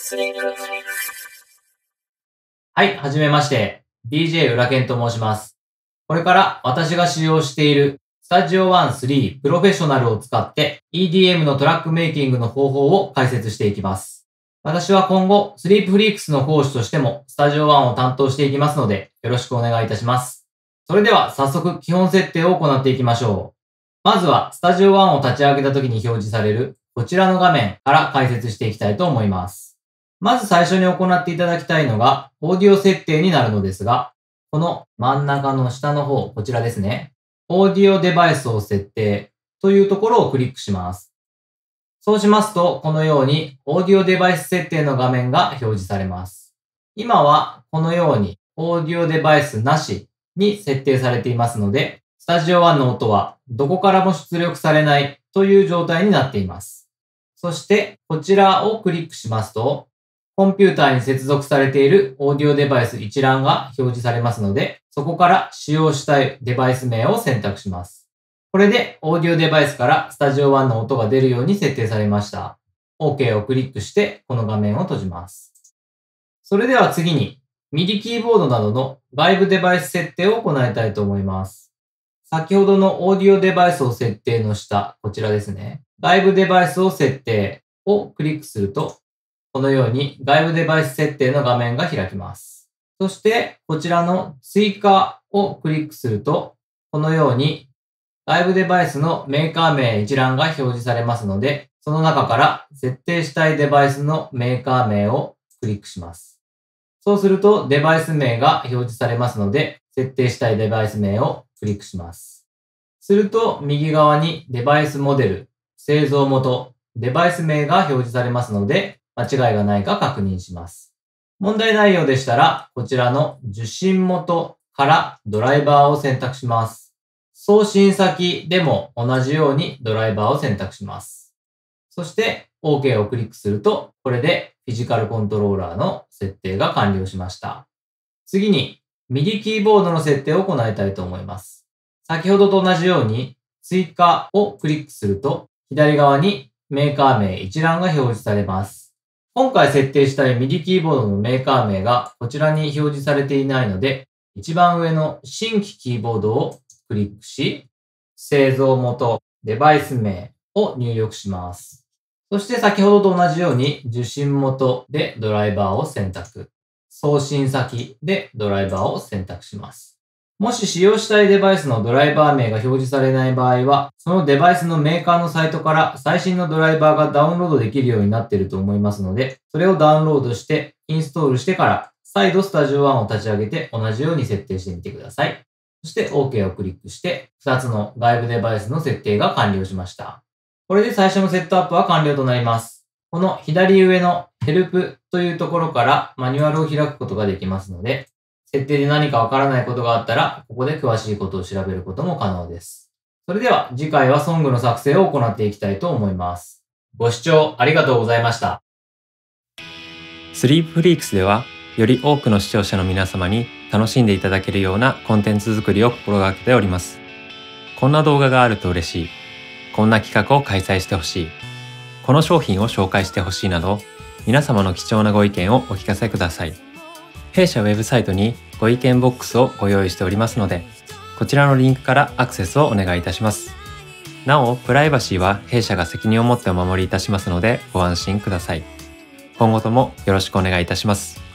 はい、はじめまして。DJ 浦健と申します。これから私が使用している Studio One 3 Professional を使って EDM のトラックメイキングの方法を解説していきます。私は今後、Sleep Freaks の講師としても Studio One を担当していきますので、よろしくお願いいたします。それでは早速基本設定を行っていきましょう。まずは Studio One を立ち上げた時に表示されるこちらの画面から解説していきたいと思います。まず最初に行っていただきたいのが、オーディオ設定になるのですが、この真ん中の下の方、こちらですね。オーディオデバイスを設定というところをクリックします。そうしますと、このようにオーディオデバイス設定の画面が表示されます。今はこのようにオーディオデバイスなしに設定されていますので、スタジオ1の音はどこからも出力されないという状態になっています。そしてこちらをクリックしますと、コンピューターに接続されているオーディオデバイス一覧が表示されますので、そこから使用したいデバイス名を選択します。これでオーディオデバイスからスタジオ1の音が出るように設定されました。OK をクリックしてこの画面を閉じます。それでは次に MIDI キーボードなどの外部デバイス設定を行いたいと思います。先ほどのオーディオデバイスを設定の下、こちらですね。外部デバイスを設定をクリックすると、このように外部デバイス設定の画面が開きます。そしてこちらの追加をクリックすると、このように外部デバイスのメーカー名一覧が表示されますので、その中から設定したいデバイスのメーカー名をクリックします。そうするとデバイス名が表示されますので、設定したいデバイス名をクリックします。すると右側にデバイスモデル、製造元、デバイス名が表示されますので、間違いがないか確認します。問題内容でしたら、こちらの受信元からドライバーを選択します。送信先でも同じようにドライバーを選択します。そして OK をクリックすると、これでフィジカルコントローラーの設定が完了しました。次に MIDI キーボードの設定を行いたいと思います。先ほどと同じように追加をクリックすると、左側にメーカー名一覧が表示されます。今回設定したい MIDI キーボードのメーカー名がこちらに表示されていないので、一番上の新規キーボードをクリックし、製造元、デバイス名を入力します。そして先ほどと同じように受信元でドライバーを選択。送信先でドライバーを選択します。もし使用したいデバイスのドライバー名が表示されない場合は、そのデバイスのメーカーのサイトから最新のドライバーがダウンロードできるようになっていると思いますので、それをダウンロードしてインストールしてから再度スタジオ1を立ち上げて同じように設定してみてください。そして OK をクリックして2つの外部デバイスの設定が完了しました。これで最初のセットアップは完了となります。この左上のヘルプというところからマニュアルを開くことができますので、設定で何かわからないことがあったら、ここで詳しいことを調べることも可能です。それでは次回はソングの作成を行っていきたいと思います。ご視聴ありがとうございました。 Sleep Freaks では、より多くの視聴者の皆様に楽しんでいただけるようなコンテンツ作りを心がけております。こんな動画があると嬉しい。こんな企画を開催してほしい。この商品を紹介してほしいなど、皆様の貴重なご意見をお聞かせください。弊社ウェブサイトにご意見ボックスをご用意しておりますので、こちらのリンクからアクセスをお願いいたします。なお、プライバシーは弊社が責任を持ってお守りいたしますのでご安心ください。今後ともよろしくお願いいたします。